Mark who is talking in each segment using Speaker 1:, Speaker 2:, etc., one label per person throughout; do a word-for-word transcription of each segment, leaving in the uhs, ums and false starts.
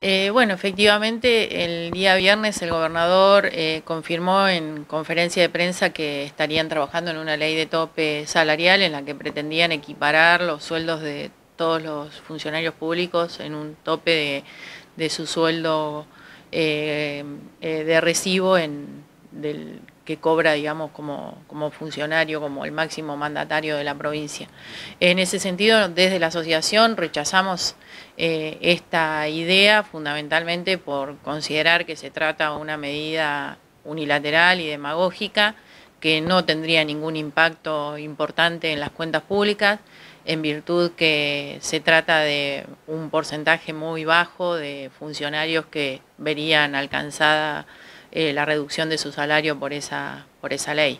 Speaker 1: Eh, bueno, efectivamente, el día viernes el gobernador eh, confirmó en conferencia de prensa que estarían trabajando en una ley de tope salarial en la que pretendían equiparar los sueldos de todos los funcionarios públicos en un tope de, de su sueldo eh, eh, de recibo en, del, que cobra, digamos, como, como funcionario, como el máximo mandatario de la provincia. En ese sentido, desde la asociación rechazamos eh, esta idea fundamentalmente por considerar que se trata de una medida unilateral y demagógica que no tendría ningún impacto importante en las cuentas públicas, en virtud que se trata de un porcentaje muy bajo de funcionarios que verían alcanzada eh, la reducción de su salario por esa, por esa ley.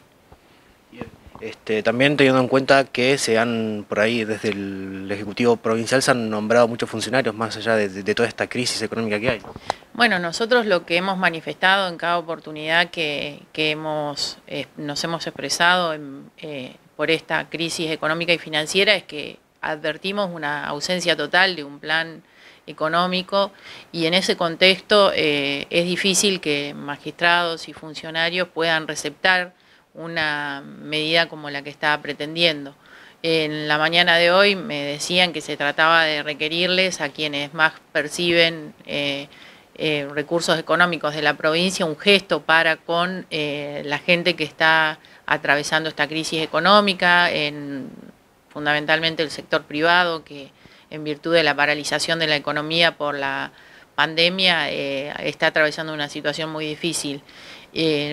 Speaker 2: Este, también teniendo en cuenta que se han, por ahí, desde el Ejecutivo Provincial se han nombrado muchos funcionarios, más allá de, de, de toda esta crisis económica que hay.
Speaker 1: Bueno, nosotros lo que hemos manifestado en cada oportunidad que, que hemos, eh, nos hemos expresado en, eh, por esta crisis económica y financiera es que advertimos una ausencia total de un plan económico y en ese contexto eh, es difícil que magistrados y funcionarios puedan receptar una medida como la que estaba pretendiendo. En la mañana de hoy me decían que se trataba de requerirles a quienes más perciben eh, eh, recursos económicos de la provincia un gesto para con eh, la gente que está atravesando esta crisis económica, en, fundamentalmente el sector privado, que en virtud de la paralización de la economía por la pandemia eh, está atravesando una situación muy difícil. Eh,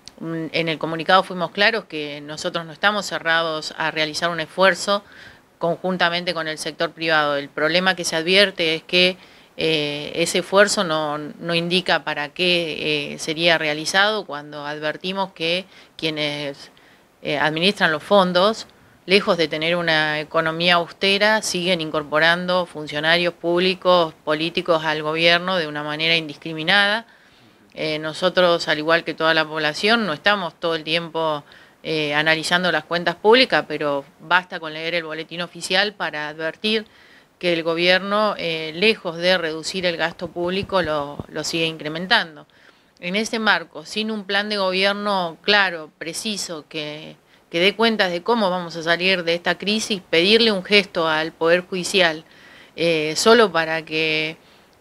Speaker 1: en el comunicado fuimos claros que nosotros no estamos cerrados a realizar un esfuerzo conjuntamente con el sector privado. El problema que se advierte es que eh, ese esfuerzo no, no indica para qué eh, sería realizado cuando advertimos que quienes eh, administran los fondos, lejos de tener una economía austera, siguen incorporando funcionarios públicos, políticos al gobierno de una manera indiscriminada. Eh, nosotros, al igual que toda la población, no estamos todo el tiempo eh, analizando las cuentas públicas, pero basta con leer el boletín oficial para advertir que el gobierno, eh, lejos de reducir el gasto público, lo, lo sigue incrementando. En ese marco, sin un plan de gobierno claro, preciso, que, que dé cuentas de cómo vamos a salir de esta crisis, pedirle un gesto al Poder Judicial eh, solo para que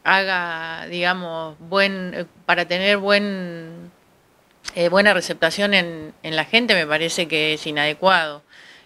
Speaker 1: haga, digamos, buen, para tener buen, eh, buena receptación en, en la gente, me parece que es inadecuado.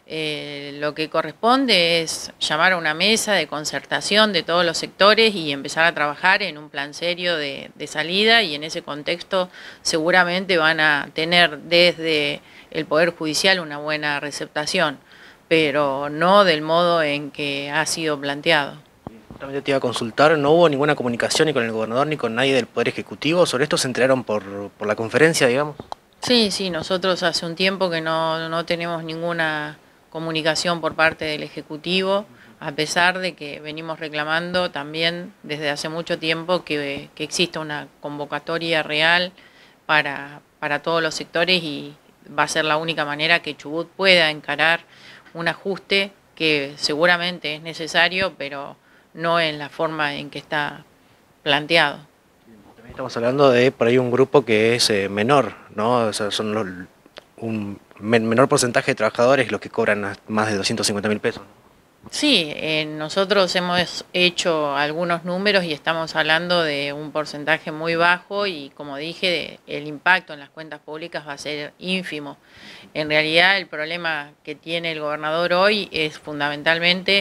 Speaker 1: Eh, lo que corresponde es llamar a una mesa de concertación de todos los sectores y empezar a trabajar en un plan serio de, de salida, y en ese contexto seguramente van a tener desde el Poder Judicial una buena receptación, pero no del modo en que ha sido planteado.
Speaker 2: También te iba a consultar, no hubo ninguna comunicación ni con el gobernador ni con nadie del Poder Ejecutivo, sobre esto se enteraron por, por la conferencia, digamos.
Speaker 1: Sí, sí, nosotros hace un tiempo que no, no tenemos ninguna comunicación por parte del Ejecutivo, a pesar de que venimos reclamando también desde hace mucho tiempo que, que exista una convocatoria real para, para todos los sectores, y va a ser la única manera que Chubut pueda encarar un ajuste que seguramente es necesario, pero no en la forma en que está planteado.
Speaker 2: También estamos hablando de por ahí un grupo que es eh, menor, ¿no? O sea, son los, un men menor porcentaje de trabajadores los que cobran más de doscientos cincuenta mil pesos.
Speaker 1: Sí, eh, nosotros hemos hecho algunos números y estamos hablando de un porcentaje muy bajo y, como dije, el impacto en las cuentas públicas va a ser ínfimo. En realidad, el problema que tiene el gobernador hoy es fundamentalmente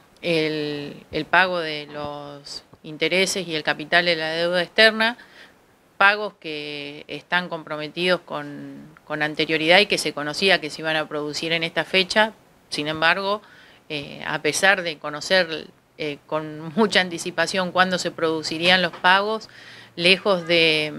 Speaker 1: el, el pago de los intereses y el capital de la deuda externa, pagos que están comprometidos con, con anterioridad y que se conocía que se iban a producir en esta fecha. Sin embargo, eh, a pesar de conocer eh, con mucha anticipación cuándo se producirían los pagos, lejos de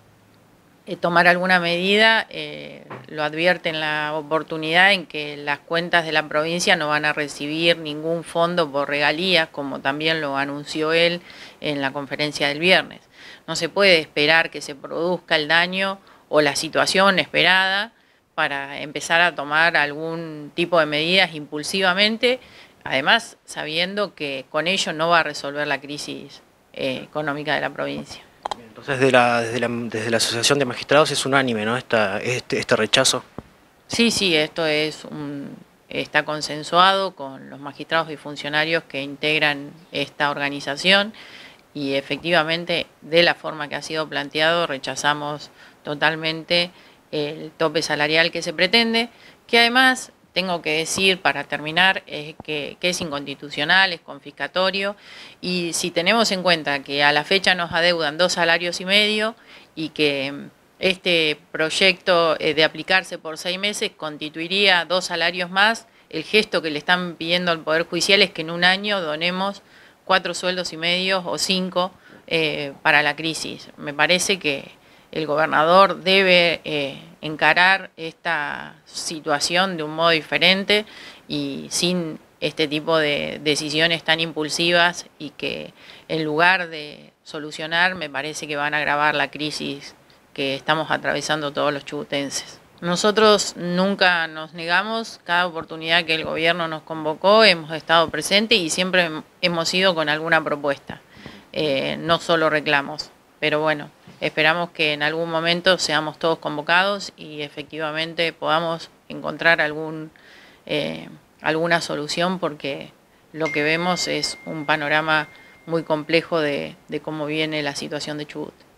Speaker 1: eh, tomar alguna medida, eh, lo advierte en la oportunidad en que las cuentas de la provincia no van a recibir ningún fondo por regalías, como también lo anunció él en la conferencia del viernes. No se puede esperar que se produzca el daño o la situación esperada para empezar a tomar algún tipo de medidas impulsivamente, además sabiendo que con ello no va a resolver la crisis eh, económica de la provincia.
Speaker 2: Entonces de la, desde, la, desde la Asociación de Magistrados es unánime, ¿no? Esta, este, este rechazo.
Speaker 1: Sí, sí, esto es un, está consensuado con los magistrados y funcionarios que integran esta organización y efectivamente de la forma que ha sido planteado rechazamos totalmente el tope salarial que se pretende, que además tengo que decir para terminar es que, que es inconstitucional, es confiscatorio y si tenemos en cuenta que a la fecha nos adeudan dos salarios y medio y que este proyecto de aplicarse por seis meses constituiría dos salarios más, el gesto que le están pidiendo al Poder Judicial es que en un año donemos cuatro sueldos y medio o cinco eh, para la crisis. Me parece que el gobernador debe eh, encarar esta situación de un modo diferente y sin este tipo de decisiones tan impulsivas y que en lugar de solucionar me parece que van a agravar la crisis que estamos atravesando todos los chubutenses. Nosotros nunca nos negamos, cada oportunidad que el gobierno nos convocó hemos estado presentes y siempre hemos ido con alguna propuesta, eh, no solo reclamos, pero bueno, esperamos que en algún momento seamos todos convocados y efectivamente podamos encontrar algún, eh, alguna solución porque lo que vemos es un panorama muy complejo de, de cómo viene la situación de Chubut.